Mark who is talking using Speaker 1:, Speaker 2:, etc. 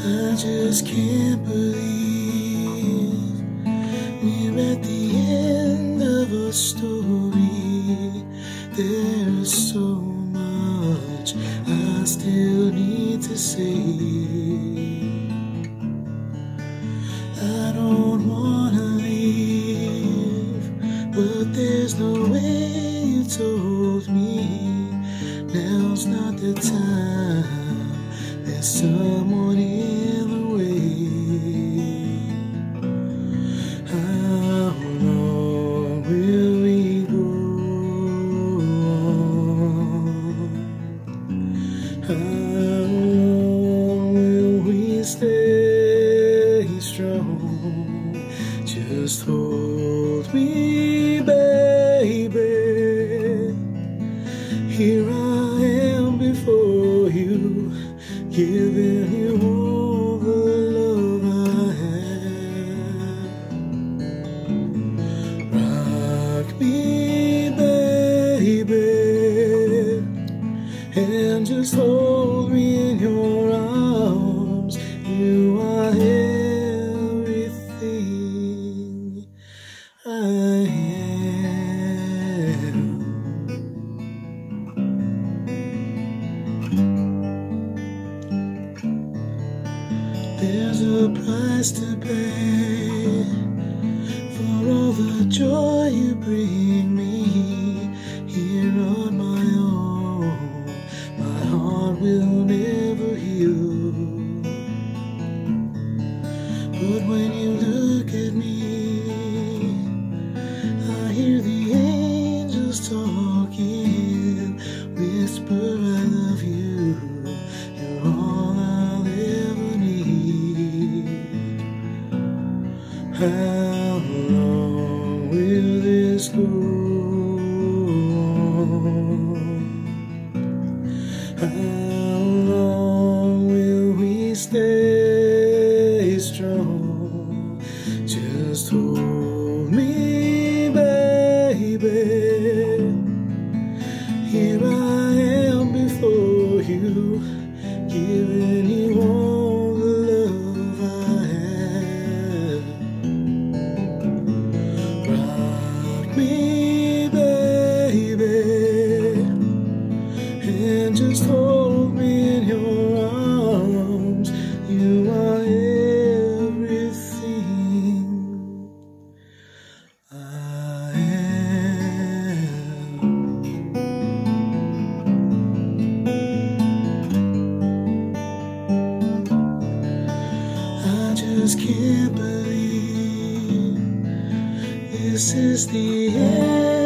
Speaker 1: I just can't believe we're at the end of a story. There's so much I still need to say. I don't wanna leave, but there's no way. You told me now's not the time. There's someone in the way. How long will we go on? How long will we stay strong? Just hold me, baby. Here I am before you, giving you all the love I have. Rock me, baby, and just hold me in your arms. You are everything I am. There's a price to pay for all the joy you bring me. Here on my own, my heart will never heal. But when you look at me, I hear the angels talking, whisper I love you. You're all I'll ever need. How long will this go on? How long will we stay strong? Just hold me, baby. Here I am before you, giving you all the love I have. Rock me, baby, and just hold me in your arms. You are everything I am. I just can't believe this is the end.